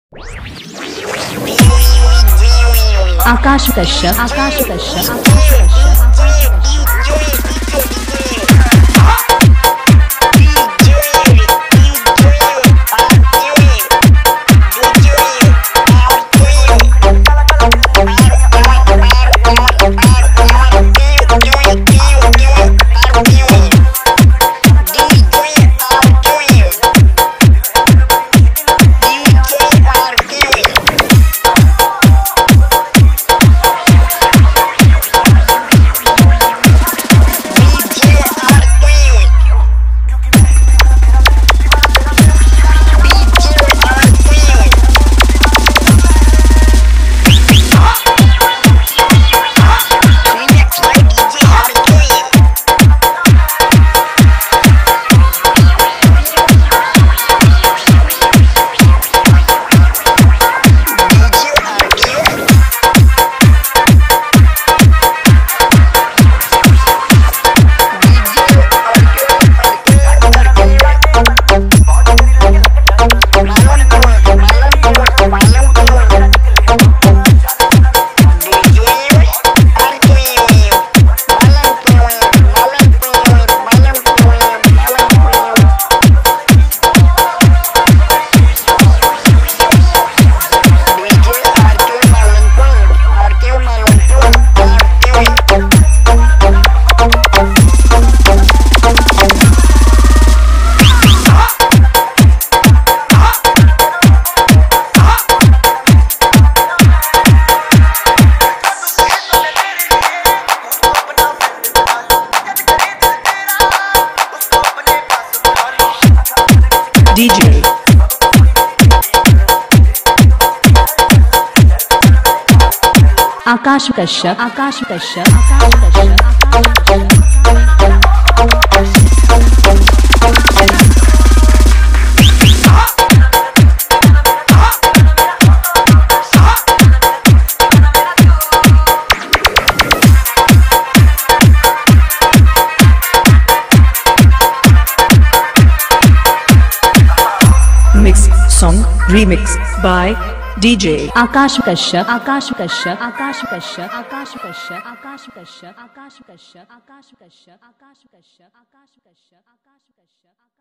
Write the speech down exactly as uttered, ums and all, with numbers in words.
Akash Kashyap Akash Kashyap Akash Kashyap DJ Akash Kashyap Akash Kashyap Akash Kashyap song remix by D J Akash Kashyap Akash Kashyap Akash Kashyap Akash Kashyap Akash Kashyap Akash Kashyap Akash Kashyap Akash Kashyap Akash Kashyap Akash Kashyap